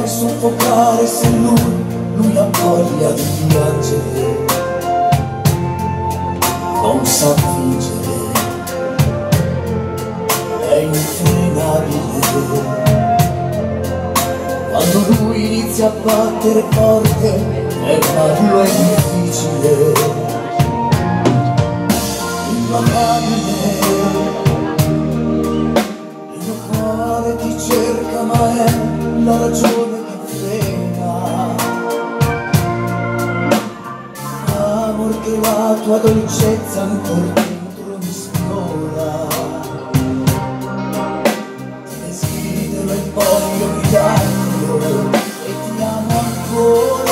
puoi soffocare se lui ha voglia di piangere, non sa fingere, è infrenabile. Quando lui inizia a battere forte, fermarlo è difficile, implacabile. Il mio cuore ti cerca, ma è la ragione che frena. Amor che la tua dolcezza ancora dentro mi sfiora. Ti desidero e voglio gridarlo e ti amo ancora.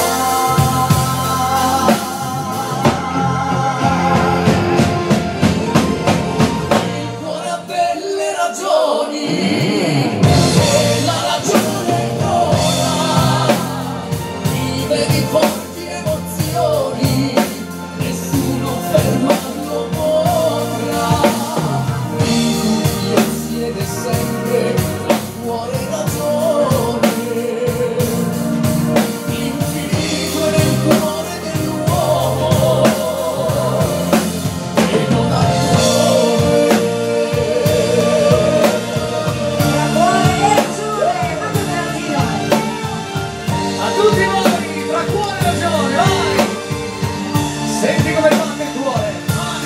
Il cuore ha delle ragioni, e la ragione ora vive di forti emozioni, nessuno fermarlo potrà. Il dubbio siede sempre tra cuore e ragione, l'infinito è nel cuore dell'uomo e non altrove. A tutti voi, tra cuore e ragione, vai! Senti come batte il cuore, vai!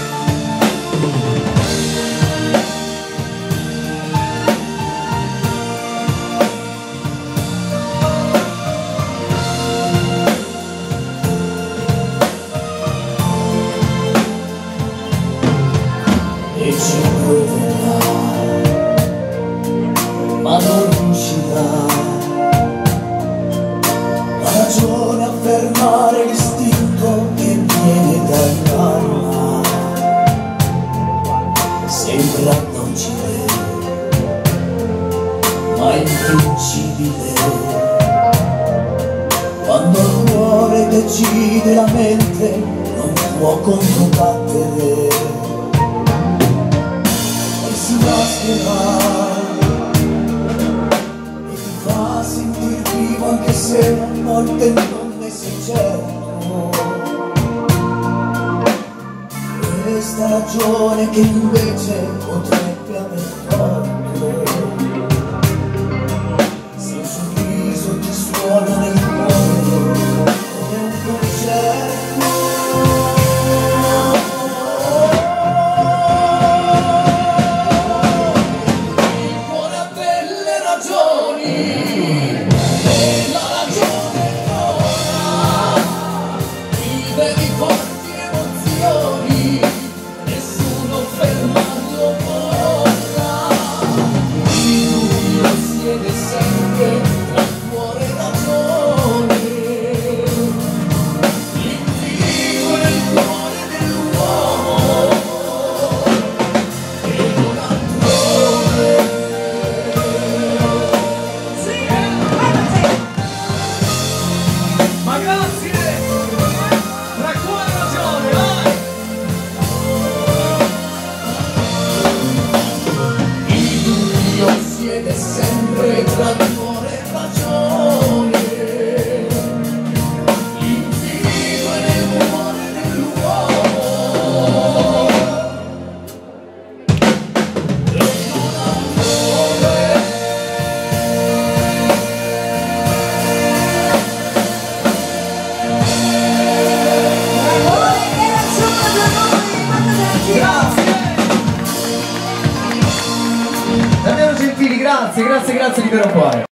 E ci proverà, ma non riuscirà. La ragione a fermare l'istinto che viene dall'anima. Sembra docile, ma invincibile. Quando il cuore decide, la mente non può controbattere e si maschera e ti fa sentir vivo anche se a volte non ne sei certo. Questa ragione che invece potrebbe aver torto, se un sorriso ti suona nel cuore come un concerto. Il cuore ha delle ragioni, e la ragione ora vive di forti emozioni, nessuno fermarlo potrà. Il dubbio siede sempre tra cuore e ragione, l'infinito è nel cuore dell'uomo e non altrove. Ma grazie! Tra cuore e ragione, vai! Il dubbio siede sempre tra cuore e ragione, l'infinito è nel cuore dell'uomo e non altrove. Grazie! Davvero gentili, grazie di vero cuore.